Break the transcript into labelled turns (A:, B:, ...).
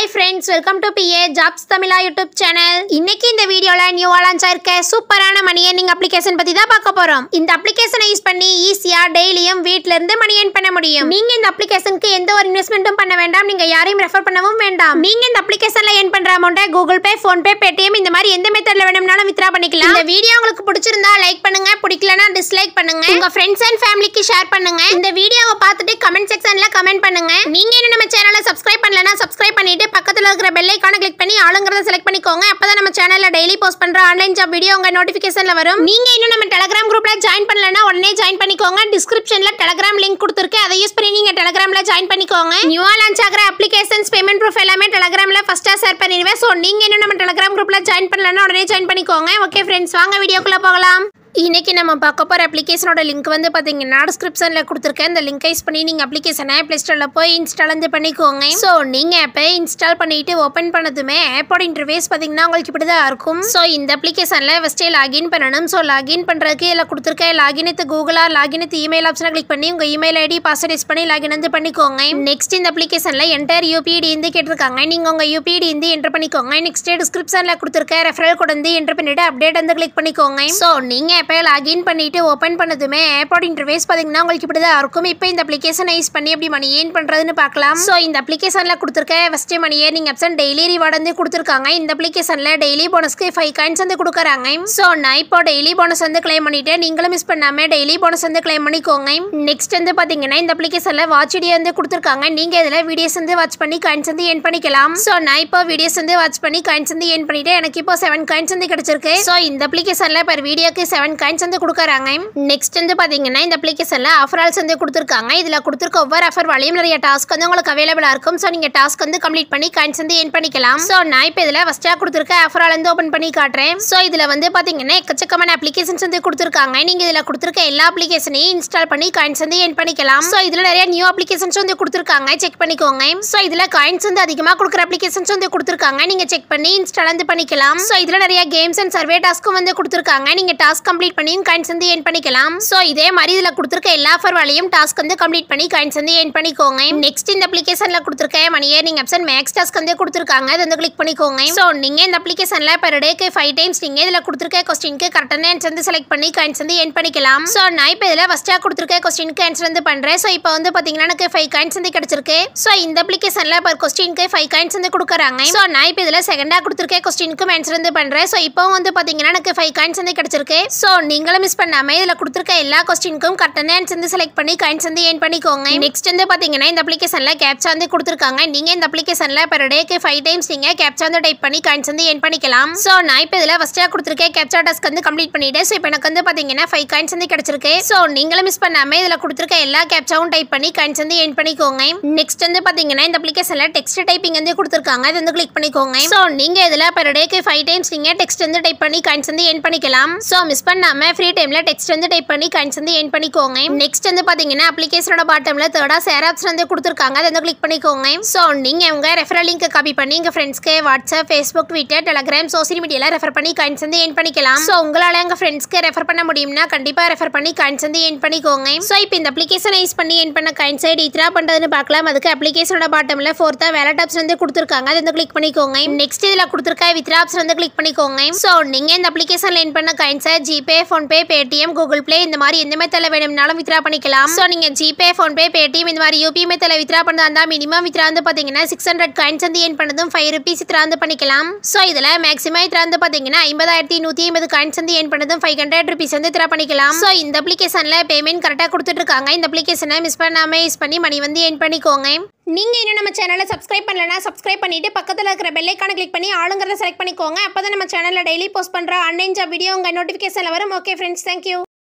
A: Hi friends, welcome to Easyjob Tamila YouTube channel. இன்னைக்கு இந்த வீடியோல நியூவா லான்ச் ஆயிருக்க சூப்பரான மணி ஏர்னிங் அப்ளிகேஷன் பத்தி தான் பார்க்க போறோம். இந்த அப்ளிகேஷனை யூஸ் பண்ணி ஈஸியா டெய்லியும் வீட்ல இருந்து மணி ஏர்ன் பண்ண முடியும். நீங்க இந்த அப்ளிகேஷனுக்கு எந்த ஒரு இன்வெஸ்ட்மென்ட்டும் பண்ண வேண்டாம். நீங்க யாரையும் ரெஃபர் பண்ணவும் வேண்டாம். நீங்க இந்த அப்ளிகேஷன்ல ஏர்ன் பண்ற அமௌண்ட்டை Gpay, Phonepe, Paytm இந்த மாதிரி எந்த மெத்தட்ல வேணும்னாலும் வித்ரா பண்ணிக்கலாம். இந்த வீடியோ உங்களுக்கு பிடிச்சிருந்தா லைக் பண்ணுங்க, பிடிக்கலனா டிஸ்லைக் பண்ணுங்க. உங்க ஃப்ரெண்ட்ஸ் அண்ட் ஃபேமிலிக்கு ஷேர் பண்ணுங்க. இந்த வீடியோவை பார்த்துட்டு கமெண்ட் செக்ஷன்ல கமெண்ட் பண்ணுங்க. நீங்க இன்னும் நம்ம சேனலை சப்ஸ்கிரைப் பண்ணலனா சப்ஸ்கிரைப் பண்ணிட்டு பக்கத்துல இருக்கிற பெல் ஐகானை கிளிக் பண்ணி ஆளுங்கறத செலக்ட் பண்ணிக்கோங்க. அப்பதான் நம்ம சேனல்ல டெய்லி போஸ்ட் பண்ற ஆன்லைன் ஜாப் வீடியோ உங்க நோட்டிபிகேஷன்ல வரும். நீங்க இன்னும் நம்ம Telegram குரூப்ல ஜாயின் பண்ணலனா உடனே ஜாயின் பண்ணிக்கோங்க. டிஸ்கிரிப்ஷன்ல Telegram லிங்க் கொடுத்திருக்கேன். அதை யூஸ் பண்ணி நீங்க Telegramல ஜாயின் பண்ணிக்கோங்க. நியூவா லான்ச் ஆகிற அப்ளிகேஷன்ஸ் பேமெண்ட் ப்ரூஃப் எல்லாமே Telegramல ஃபர்ஸ்டா ஷேர் பண்ணிடுவேன். சோ நீங்க இன்னும் நம்ம Telegram குரூப்ல ஜாயின் பண்ணலனா உடனே ஜாயின் பண்ணிக்கோங்க. ஓகே फ्रेंड्स, வாங்க வீடியோக்குள்ள போகலாம். இன்னைக்கு நம்ம பார்க்க போற அப்ளிகேஷனோட லிங்க் வந்து பாத்தீங்கன்னா டிஸ்கிரிப்ஷன்ல கொடுத்திருக்கேன். இந்த லிங்கை யூஸ் பண்ணி நீங்க அப்ளிகேஷனை Play Storeல போய் இன்ஸ்டால் வந்து பண்ணிக்கோங்க. சோ நீங்க ஆப்பை இன்ஸ்டால் பண்ணிட்டு ஓபன் பண்ணதுமே ஆப்போட இன்டர்ஃபேஸ் பாத்தீங்கன்னா உங்களுக்கு இப்படி தான் இருக்கும். சோ இந்த அப்ளிகேஷன்ல ஃபர்ஸ்ட் லாகின் பண்ணனும். சோ லாகின் பண்றதுக்கு இதுல கொடுத்திருக்க login with Google or login with email ஆப்ஷனை கிளிக் பண்ணி உங்க இமெயில் ஐடி பாஸ்வேர்ட் யூஸ் பண்ணி லாகின் வந்து பண்ணிக்கோங்க. நெக்ஸ்ட் இந்த அப்ளிகேஷன்ல என்டர் யூபிஐடி வந்து கேட்டிருக்காங்க. நீங்க உங்க யூபிஐடி வந்து என்டர் பண்ணிக்கோங்க. நெக்ஸ்ட் டிஸ்கிரிப்ஷன்ல கொடுத்திருக்க ரெஃபரல் கோட் வந்து என்டர் பண்ணிட்டு அப்டேட் வந்து கிளிக் பண்ணிக்கோங்க. சோ நீங்க ஆப்பை லாகின் பண்ணி ஓபன் பண்ணதுமே ஆப்போட இன்டர்ஃபேஸ் பாத்தீங்கன்னா உங்களுக்கு இப்படி தான் இருக்கும். இப்போ இந்த அப்ளிகேஷனை யூஸ் பண்ணி எப்படி மணி ஏர்ன் பண்றதுன்னு பார்க்கலாம். சோ இந்த அப்ளிகேஷன்ல கொடுத்திருக்க first money earning option daily reward வந்து கொடுத்திருக்காங்க. இந்த அப்ளிகேஷன்ல டெய்லி போனஸ்க்கு 5 காயின்ஸ் வந்து கொடுக்கறாங்க. சோ நான் இப்போ டெய்லி போனஸ் வந்து கிளைம் பண்ணிட்டேன். நீங்களும் மிஸ் பண்ணாம டெய்லி போனஸ் வந்து கிளைம் பண்ணிக்கோங்க. நெக்ஸ்ட் வந்து பாத்தீங்கன்னா இந்த அப்ளிகேஷன்ல வாட்ச் வீடியோ வந்து கொடுத்திருக்காங்க. நீங்க இதுல வீடியோஸ் வந்து வாட்ச் பண்ணி காயின்ஸ் வந்து ஏர்ன் பண்ணிக்கலாம். சோ நான் இப்போ வீடியோஸ் வந்து வாட்ச் பண்ணி காயின்ஸ் வந்து ஏர்ன் பண்ணிட்டேன். எனக்கு இப்போ 7 காயின்ஸ் வந்து கிடைச்சிருக்கு. சோ இந்த அப்ளிகேஷன்ல per வீடியோக்கு 7 காயின்ஸ் வந்து கொடுக்கறாங்க. நெக்ஸ்ட் வந்து பாத்தீங்கன்னா இந்த அப்ளிகேஷன்ல ஆஃபர்ஸ் வந்து கொடுத்திருக்காங்க. இதுல கொடுத்திருக்க ஒவ்வொரு ஆஃபர் வழியும் நிறைய டாஸ்க் வந்து உங்களுக்கு அவேலபிளா இருக்கும். சோ நீங்க டாஸ்க் வந்து கம்ப்ளீட் பண்ணி காயின்ஸ் வந்து ஏர்ன் பண்ணிக்கலாம். சோ நான் இப்போ இதுல ஃபர்ஸ்டா கொடுத்திருக்க ஆஃபரால் வந்து ஓபன் பண்ணி காட்றேன். சோ இதுல வந்து பாத்தீங்கன்னா எக்கச்சக்கமான அப்ளிகேஷன்ஸ் வந்து கொடுத்திருக்காங்க. நீங்க இதுல கொடுத்திருக்க எல்லா அப்ளிகேஷனையும் இன்ஸ்டால் பண்ணி காயின்ஸ் வந்து ஏர்ன் பண்ணிக்கலாம். சோ இதுல நிறைய நியூ அப்ளிகேஷன்ஸ் வந்து கொடுத்திருக்காங்க. செக் பண்ணிக்கோங்க. சோ இதுல காயின்ஸ் வந்து அதிகமா கொடுக்கிற அப்ளிகேஷன்ஸ் வந்து கொடுத்திருக்காங்க. நீங்க செக் பண்ணி இன்ஸ்டால் வந்து பண்ணிக்கலாம். சோ இதுல நிறைய கேம்ஸ் அண்ட் சர்வே டாஸ்க்கும் வந்து கொடுத்திருக்காங்க. நீங்க டாஸ்க் கம்ப்ளீட் பண்ணி காயின்ஸ் வந்து ஏர்ன் பண்ணிக்கலாம். சோ இதே மாதிரி இதுல கொடுத்திருக்க எல்லா ஆஃபர் வழியும் டாஸ்க் வந்து கம்ப்ளீட் பண்ணி காயின்ஸ் வந்து ஏர்ன் பண்ணிக்கோங்க. நெக்ஸ்ட் இந்த அப்ளிகேஷன்ல கொடுத்திருக்க money earning option max task வந்து கொடுத்திருக்காங்க. அதை வந்து கிளிக் பண்ணிக்கோங்க. சோ நீங்க இந்த அப்ளிகேஷன்ல per டேக்கு 5 டைம்ஸ் நீங்க இதுல கொடுத்திருக்க क्वेश्चनக்கு கரெக்ட்டான ஆன்சர் வந்து செலக்ட் பண்ணி காயின்ஸ் வந்து ஏர்ன் பண்ணிக்கலாம். சோ நான் இப்போ இதுல ஃபர்ஸ்டா கொடுத்திருக்க क्वेश्चनக்கு ஆன்சர் வந்து பண்றேன். சோ இப்போ வந்து பாத்தீங்கன்னா எனக்கு 5 காயின்ஸ் வந்து கிடைச்சிருக்கு. சோ இந்த அப்ளிகேஷன்ல per क्वेश्चनக்கு 5 காயின்ஸ் வந்து கொடுக்கறாங்க. சோ நான் இப்போ இதுல செகண்டா கொடுத்திருக்க क्वेश्चनக்கு ஆன்சர் வந்து பண்றேன். சோ இப்போ வந்து பாத்தீங்கன்னா எனக்கு 5 காயின்ஸ் வந்து கிடைச்சிருக்கு. சோ நீங்களும் மிஸ் பண்ணாம இதுல கொடுத்திருக்க எல்லா क्वेश्चनக்கும் கரெக்ட்டான ஆன்சர் வந்து செலக்ட் பண்ணி காயின்ஸ் வந்து ஏர்ன் பண்ணிக்கோங்க. நெக்ஸ்ட் வந்து பாத்தீங்கன்னா இந்த அப்ளிகேஷன்ல Captcha வந்து கொடுத்திருக்காங்க. நீங்க இந்த அப்ளிகேஷன்ல per டேக்கு 5 டைம்ஸ் நீங்க Captcha வந்து டைப் பண்ணி காயின்ஸ் வந்து ஏர்ன் பண்ணிக்கலாம். சோ நான் இப்போ இதுல ஃபர்ஸ்டா கொடுத்திருக்க Captcha டாஸ்க் வந்து கம்ப்ளீட் பண்ணிட்டேன். சோ இப்போ எனக்கு வந்து பாத்தீங்கன்னா 5 காயின்ஸ் வந்து கிடைச்சிருக்கு. சோ நீங்களும் மிஸ் பண்ணாம இதுல கொடுத்திருக்க எல்லா Captchaவும் டைப் பண்ணி காயின்ஸ் வந்து ஏர்ன் பண்ணிக்கோங்க. நெக்ஸ்ட் வந்து பாத்தீங்கன்னா இந்த அப்ளிகேஷன்ல டெக்ஸ்ட் டைப்பிங் வந்து கொடுத்திருக்காங்க. அதை வந்து கிளிக் பண்ணிக்கோங்க. சோ நீங்க இதுல per டேக்கு 5 டைம்ஸ் நீங்க டெக்ஸ்ட் வந்து டைப் பண்ணி காயின்ஸ் வந்து ஏர்ன் பண்ணிக்கலாம். சோ மிஸ் பண்ணாம ஃப்ரீ டைம்ல டெக்ஸ்ட் வந்து டைப் பண்ணி காயின்ஸ் வந்து ஏர்ன் பண்ணிக்கோங்க. நெக்ஸ்ட் வந்து பாத்தீங்கன்னா அப்ளிகேஷனோட பாட்டம்ல தேர்டா ஷேர் ஆப்ஷன் வந்து கொடுத்திருக்காங்க. அதை வந்து கிளிக் பண்ணிக்கோங்க. சோ நீங்க உங்க ரெஃபரல் லிங்க் காப்பி பண்ணி உங்க ஃப்ரெண்ட்ஸ்க்கு WhatsApp, Facebook, Twitter, Telegram social மீடியால ரெஃபர் பண்ணி காயின்ஸ் வந்து ஏர்ன் பண்ணிக்கலாம். சோ உங்களால உங்க ஃப்ரெண்ட்ஸ்க்கு ரெஃபர் பண்ண முடியும்னா கண்டிப்பா ரெஃபர் பண்ணி காயின்ஸ் வந்து ஏர்ன் பண்ணிக்கோங்க. சோ இப்போ இந்த அப்ளிகேஷனை யூஸ் பண்ணி ஏர்ன் பண்ண காயின்ஸ் வித்ரா பண்றதுன்னு பார்க்கலாம். அதுக்கு அப்ளிகேஷனோட பாட்டம்ல ஃபோர்த்தா வாலெட் ஆப்ஷன் வந்து கொடுத்திருக்காங்க. அதை வந்து கிளிக் பண்ணிக்கோங்க. நெக்ஸ்ட் இதுல கொடுத்திருக்க வித்ரா ஆப்ஷன் வந்து கிளிக் பண்ணிக்கோங்க. சோ நீங்க இந்த அப்ளிகேஷன்ல ஏர்ன் பண்ண coins Gpay, Phonepe, Paytm, Google Play இந்த மாதிரி எந்த மெத்தட்ல வேணும்னாலும் வித்ரா பண்ணிக்கலாம். சோ நீங்க Gpay, Phonepe, Paytm இந்த மாதிரி UPI மெத்தட்ல வித்ரா பண்ணா இருந்தா மினிமம் வித்ரா வந்து பாத்தீங்கன்னா 600 காயின்ஸ் வந்து ஏர்ன் பண்ணதும் 5 ரூபீஸ் வித்ரா வந்து பண்ணிக்கலாம். சோ இதுல மேக்ஸிமம் வித்ரா வந்து பாத்தீங்கன்னா 50150 காயின்ஸ் வந்து ஏர்ன் பண்ணதும் 500 ரூபீஸ் வந்து வித்ரா பண்ணிக்கலாம். சோ இந்த அப்ளிகேஷன்ல பேமெண்ட் கரெக்ட்டா கொடுத்துட்டு இருக்காங்க. இந்த அப்ளிகேஷனை மிஸ் பண்ணாம யூஸ் பண்ணி மணி வந்து ஏர்ன் பண்ணிக்கோங்க. நீங்க இன்னும் நம்ம சேனலை சப்ஸ்கிரைப் பண்ணலனா சப்ஸ்கிரைப் பண்ணிட்டு பக்கத்துல இருக்கிற பெல் ஐகானை கிளிக் பண்ணி ஆளுங்கறத செலக்ட் பண்ணிக்கோங்க. அப்பதான் நம்ம சேனல்ல டெய்லி போஸ்ட் பண்ற ஆன்லைன் ஜாப் வீடியோ உங்க நோட்டிபிகேஷன்ல வரும். Okay friends, thank you.